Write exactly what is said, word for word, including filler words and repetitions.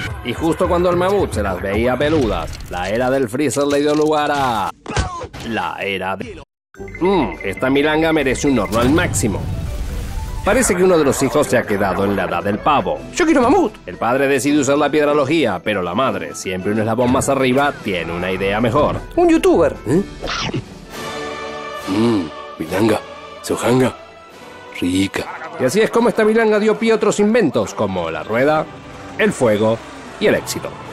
Y justo cuando el mamut se las veía peludas, la era del freezer le dio lugar a... la era de... Mmm, esta milanga merece un horno al máximo. Parece que uno de los hijos se ha quedado en la edad del pavo. ¡Yo quiero mamut! El padre decide usar la piedralogía, pero la madre, siempre un eslabón más arriba, tiene una idea mejor. ¡Un youtuber! ¿Eh? Mmm, milanga, sojanga, rica. Y así es como esta milanga dio pie a otros inventos, como la rueda, el fuego y el éxito.